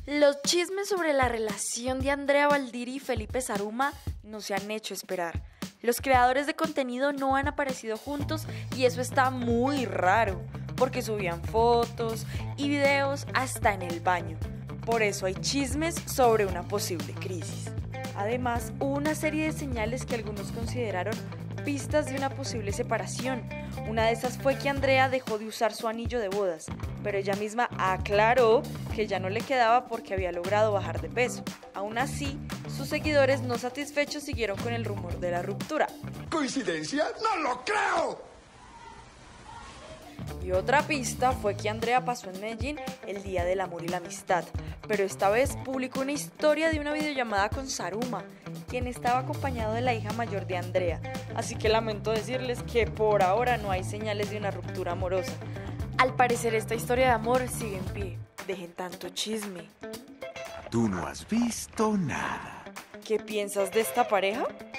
Los chismes sobre la relación de Andrea Valdiri y Felipe Saruma no se han hecho esperar. Los creadores de contenido no han aparecido juntos y eso está muy raro, porque subían fotos y videos hasta en el baño. Por eso hay chismes sobre una posible crisis. Además, hubo una serie de señales que algunos consideraron pistas de una posible separación. Una de esas fue que Andrea dejó de usar su anillo de bodas, pero ella misma aclaró que ya no le quedaba porque había logrado bajar de peso. Aún así, sus seguidores no satisfechos siguieron con el rumor de la ruptura. ¿Coincidencia? ¡No lo creo! Y otra pista fue que Andrea pasó en Medellín el Día del Amor y la Amistad, pero esta vez publicó una historia de una videollamada con Saruma, quien estaba acompañado de la hija mayor de Andrea, así que lamento decirles que por ahora no hay señales de una ruptura amorosa. Al parecer esta historia de amor sigue en pie, dejen tanto chisme. Tú no has visto nada. ¿Qué piensas de esta pareja?